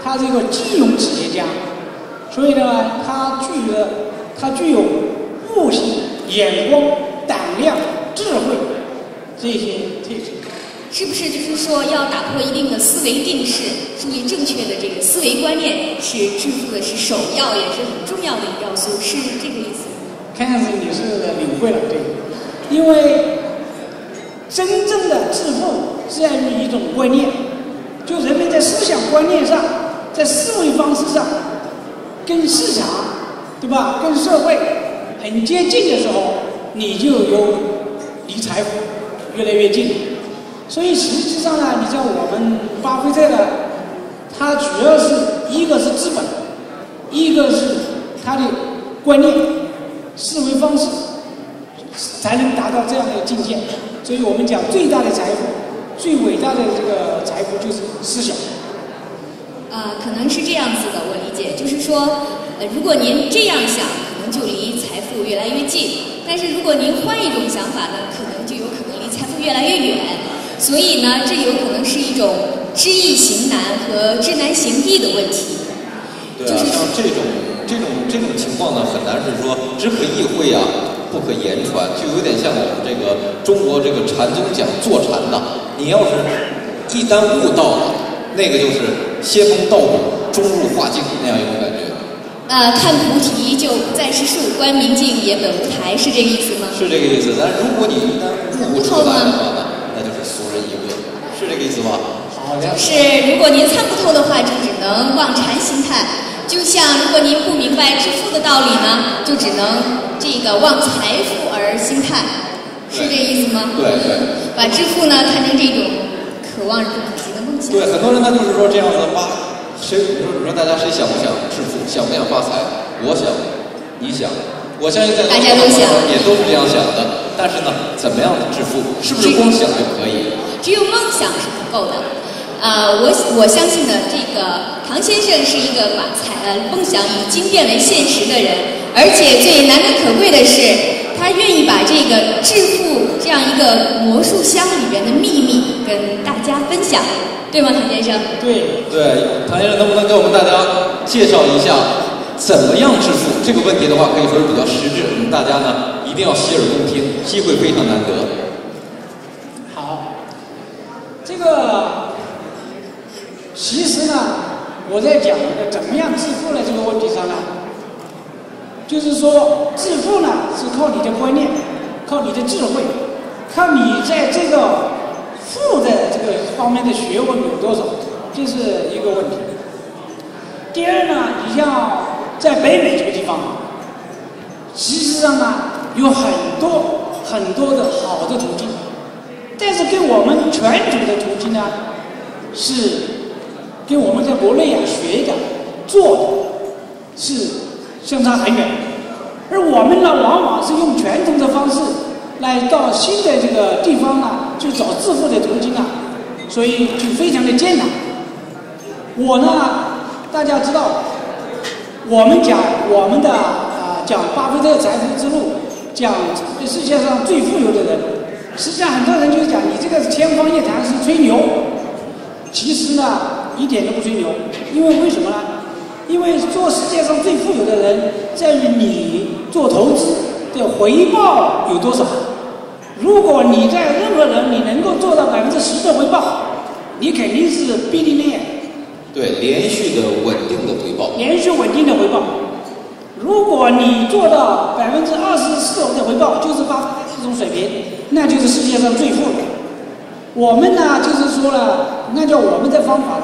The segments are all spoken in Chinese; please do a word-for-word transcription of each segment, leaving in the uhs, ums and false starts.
他这个金融企业家，所以呢，他具有他具有悟性、眼光、胆量、智慧这些特质。 是不是就是说要打破一定的思维定式，树立正确的这个思维观念，是致富的是首要也是很重要的一个要素，是这个意思？ 看样子你是领会了，对，因为真正的致富在于一种观念，就人们在思想观念上，在思维方式上，跟市场，对吧？跟社会很接近的时候，你就有离财富越来越近。所以实际上呢，你像我们巴菲特呢，他主要是一个是资本，一个是他的观念、思维方式，才能达到这样的境界。所以我们讲最大的财富、最伟大的这个财富就是思想。 呃，可能是这样子的，我理解，就是说，呃，如果您这样想，可能就离财富越来越近；但是如果您换一种想法呢，可能就有可能离财富越来越远。所以呢，这有可能是一种知易行难和知难行易的问题。 对啊，像这种这种这种情况呢，很难是说只可意会啊，不可言传，就有点像我们这个中国这个禅宗讲坐禅呐，你要是一旦悟到了，那个就是仙风道骨，中入化境那样一种感觉。 呃，看菩提就不再是树，观明镜也本无台，是这个意思吗？ 是这个意思。但是如果你一旦悟不出来的话呢，那就是俗人一问，是这个意思吗？ 好的。 是，如果您参不透的话，就只能望禅心态。就像如果您不明白致富的道理呢，就只能这个望财富而心态，是这意思吗？ 对对。 把致富呢看成这种可望而不可及的梦想。 对，很多人他就是说这样子挖，谁你说你说大家谁想不想致富，想不想发财？我想，你想，我相信在大家都想， 也都是这样想的。但是呢，怎么样的致富，是不是光想就可以？ 只有梦想是不够的。呃，我我相信呢，这个唐先生是一个把财呃梦想已经变为现实的人，而且最难能可贵的是，他愿意把这个致富这样一个魔术箱里边的秘密跟大家分享，对吗，唐先生？ 对对，唐先生能不能给我们大家介绍一下怎么样致富？这个问题的话，可以说是比较实质，我们大家呢一定要洗耳恭听，机会非常难得。 好，这个。其实呢，我在讲怎么样致富的这个问题上呢，就是说致富呢是靠你的观念，靠你的智慧，靠你在这个富的这个方面的学问有多少，这是一个问题。第二呢，你像在北美这个地方，其实上呢有很多很多的好的途径，但是跟我们传统的途径呢是。跟我们在国内啊学的、做的是相差很远，而我们呢，往往是用传统的方式来到新的这个地方呢去找致富的途径啊，所以就非常的艰难。我呢，大家知道，我们讲我们的啊、呃、讲巴菲特财富之路，讲世界上最富有的人，实际上很多人就讲你这个天方夜谭是吹牛，其实呢。一点都不吹牛，因为为什么呢？因为做世界上最富有的人，在于你做投资的回报有多少。如果你在任何人你能够做到百分之十的回报，你肯定是必定链。 对，连续的稳定的回报。 连续稳定的回报。如果你做到百分之二十四的回报，就是巴菲特这种水平，那就是世界上最富的。我们呢，就是说了，按照我们的方法呢。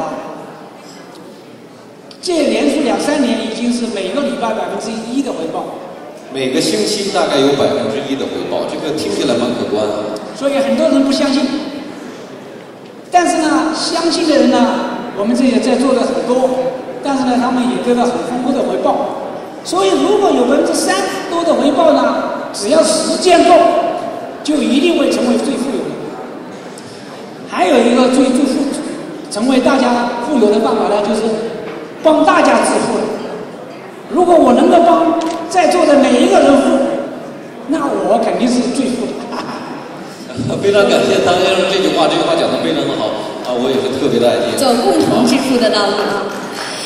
这连续两三年已经是每个礼拜百分之一的回报， 每个星期大概有百分之一的回报，这个听起来蛮可观。 所以很多人不相信，但是呢，相信的人呢，我们这也在做的很多，但是呢，他们也得到很丰富的回报。所以如果有百分之三多的回报呢，只要时间够，就一定会成为最富有的。还有一个最最富成为大家富有的办法呢，就是。帮大家致富。如果我能够帮在座的每一个人富，那我肯定是最富的。 非常感谢唐先生这句话，这句话讲得非常的好啊，我也是特别的爱听。 走共同致富的道路啊。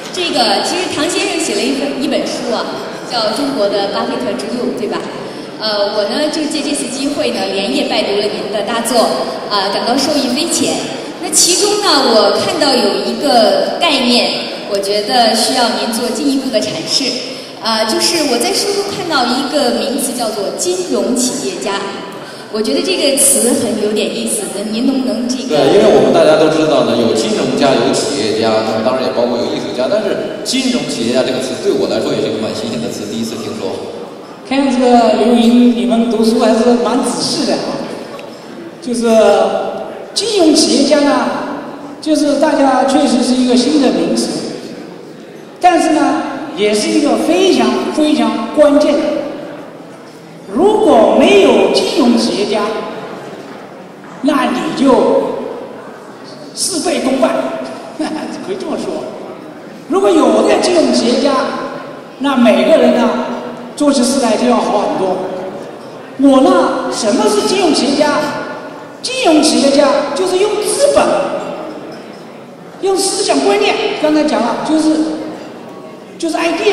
这个其实唐先生写了一本一本书啊，叫《中国的巴菲特之路》，对吧？呃，我呢就借这次机会呢，连夜拜读了您的大作，啊、呃，感到受益匪浅。那其中呢，我看到有一个概念，我觉得需要您做进一步的阐释。啊、呃，就是我在书中看到一个名词叫做金融企业家。我觉得这个词很有点意思，那您能不能这个？ 对，因为我们大家都知道呢，有金融家，有企业家，那么当然也包括有艺术家。但是金融企业家这个词对我来说也是一个蛮新鲜的词，第一次听说。 看这个刘莹，你们读书还是蛮仔细的啊。就是金融企业家呢，就是大家确实是一个新的名词，但是呢，也是一个非常非常关键的。如果没有金融企业家，那你就事倍功半，可以这么说。如果有了金融企业家，那每个人呢做起事来就要好很多。我呢，什么是金融企业家？金融企业家就是用资本、用思想观念，刚才讲了，就是就是 idea。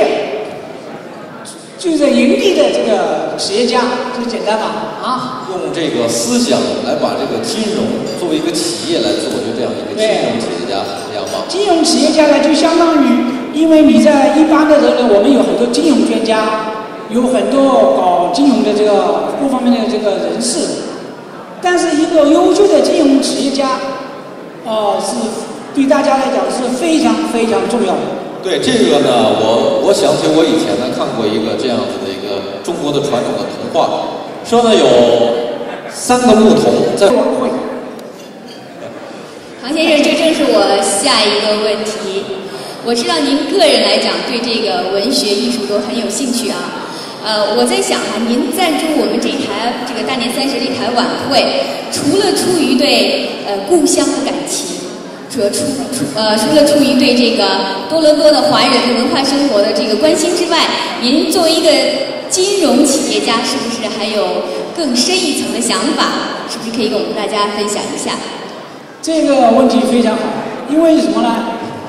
就是盈利的这个企业家，这个简单嘛啊！ 用这个思想来把这个金融作为一个企业来做，就这样一个金融企业家，这样吗？ 金融企业家呢，就相当于，因为你在一般的人呢，我们有很多金融专家，有很多搞金融的这个各方面的这个人士，但是一个优秀的金融企业家，哦、呃，是对大家来讲是非常非常重要的。 对这个呢，我我想起我以前呢看过一个这样子的一个中国的传统的童话，说呢有三个牧童在。 唐先生，这正是我下一个问题。我知道您个人来讲对这个文学艺术都很有兴趣啊。呃，我在想哈、啊，您赞助我们这台这个大年三十这台晚会，除了出于对呃故乡的感情。除出呃，除了出于对这个多伦多的华人的文化生活的这个关心之外，您作为一个金融企业家，是不是还有更深一层的想法？是不是可以跟我们大家分享一下？ 这个问题非常好，因为什么呢？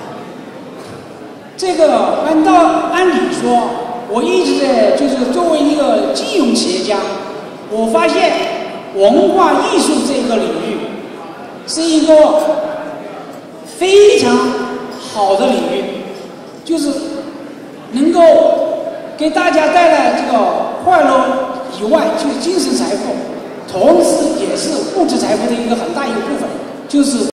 这个按道按理说，我一直在就是作为一个金融企业家，我发现文化艺术这个领域是一个非常好的领域，就是能够给大家带来这个快乐以外，就是精神财富，同时也是物质财富的一个很大一个部分，就是